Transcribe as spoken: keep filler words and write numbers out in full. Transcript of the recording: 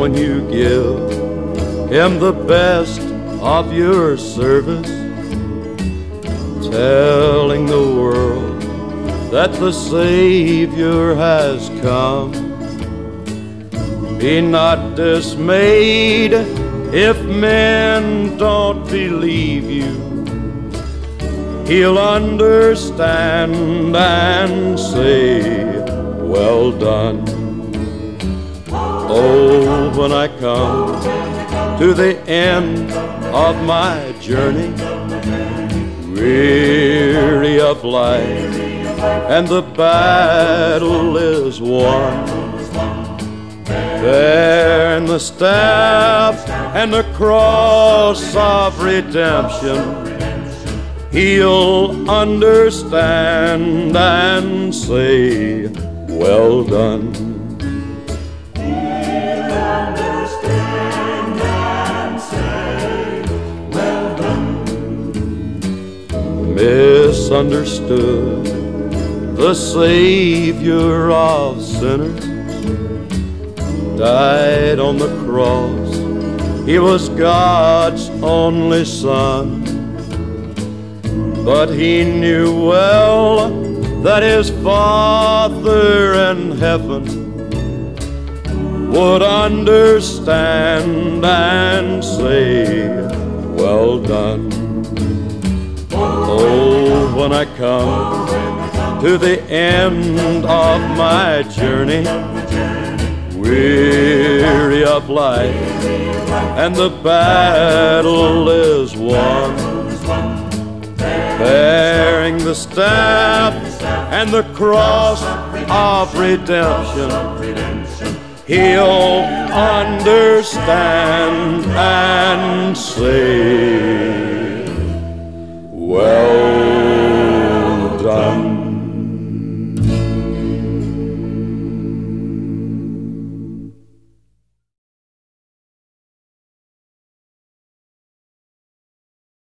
when you give him the best of your service, telling the world that the Savior has come. Be not dismayed if men don't believe you. He'll understand and say, well done. Oh, when I come to the end of my journey, weary of life, and the battle is won, there in the staff and the cross of redemption, he'll understand and say, well done. He'll understand and say, well done. Misunderstood, the Savior of sinners died on the cross. He was God's only Son, but he knew well that his Father in heaven would understand and say, well done. Oh, when I come to the end of my journey, weary of life, and the battle is won, bearing the staff and the cross of redemption, he'll understand and say,